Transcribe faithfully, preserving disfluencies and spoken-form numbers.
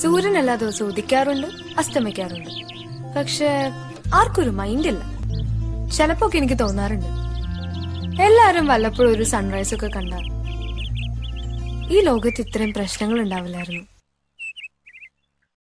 സൂര്യൻ എല്ലാ ദിവസവും ഉദിക്കാറുണ്ട്, അസ്തമിക്കാറുണ്ട്. പക്ഷെ ആർക്കൊരു മൈൻഡില്ല. ചിലപ്പോക്കെ എനിക്ക് തോന്നാറുണ്ട്, എല്ലാരും വല്ലപ്പോഴും ഒരു സൺറൈസ് ഒക്കെ കണ്ടാൽ ഈ ലോകത്ത് ഇത്രയും പ്രശ്നങ്ങൾ ഉണ്ടാവില്ലായിരുന്നു.